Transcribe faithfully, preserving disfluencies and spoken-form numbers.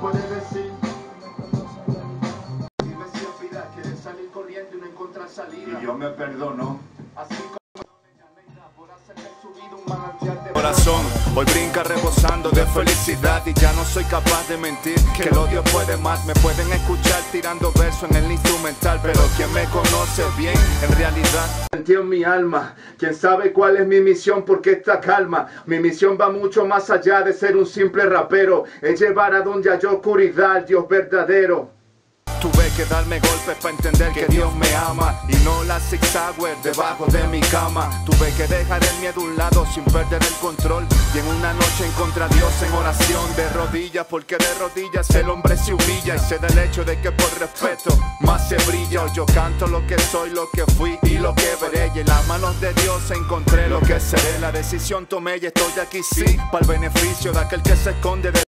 puede decir. Dime si es vida, quieres salir corriendo y no encontrar salida. Y yo me perdono. Así como por hacerme subido un manantial de Corazón, hoy brinca rebosando de felicidad y ya no soy capaz de mentir que el odio puede más. Me pueden escuchar tirando versos en el instrumental, pero quien me conoce bien en realidad sentido en mi alma. Quién sabe cuál es mi misión, porque esta calma. Mi misión va mucho más allá de ser un simple rapero. Es llevar a donde hay oscuridad al Dios verdadero. tuve que darme golpes para entender que Dios me ama y no la zigzagger debajo de mi cama. Tuve que dejar el miedo a un lado sin perder el control y en una noche encontré a Dios en oración de rodillas, porque de rodillas el hombre se humilla y sé del hecho de que por respeto más se brilla. Hoy yo canto lo que soy, lo que fui y lo que veré, y en las manos de Dios encontré lo que seré. La decisión tomé y estoy aquí sí, para el beneficio de aquel que se esconde de